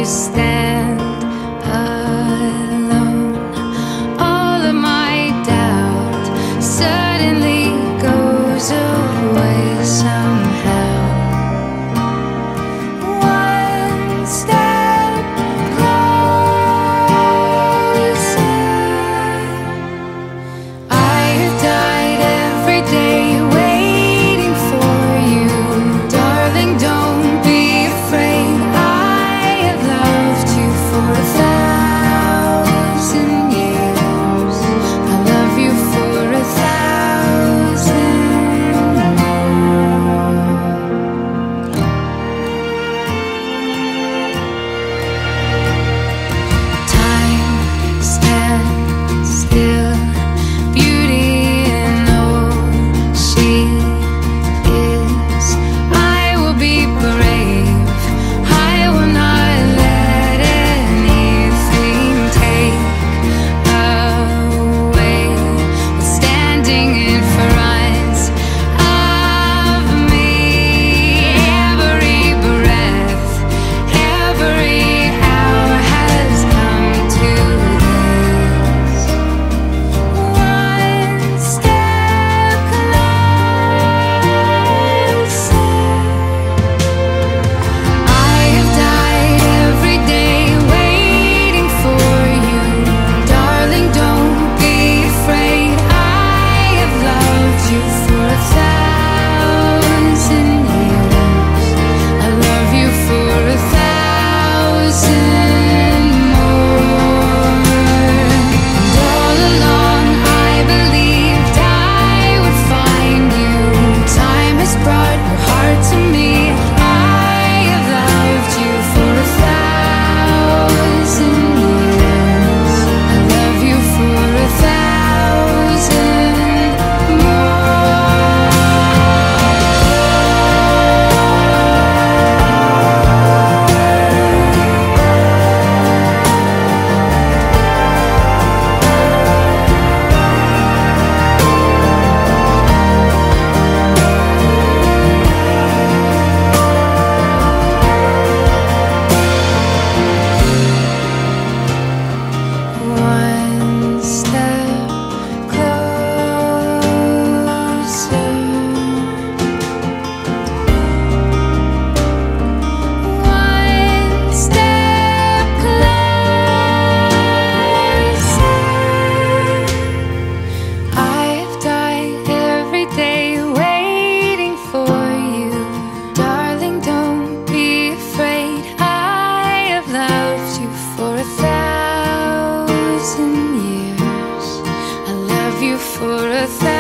stand alone. All of my doubt suddenly goes away somehow. One step closer. I have died every day waiting for you. Darling, don't be afraid. I have loved you for 1,000 years. I love you for 1,000 more. Time stands still. Beauty in all she is. I will be brave. I will not let anything take away what's standing in front of me. Every breath, every hour has come to this. One step closer. I have died every day waiting for you. Darling, don't be afraid. I have loved you for 1,000 years. I love you for 1,000 more. And all along I believed I would find you. Time has brought your heart to me. I have loved you for 1,000 years. I love you for 1,000 One step closer. One step closer. I've died every day waiting for you. Darling, don't be afraid. I have loved you for 1,000 years. I love you for 1,000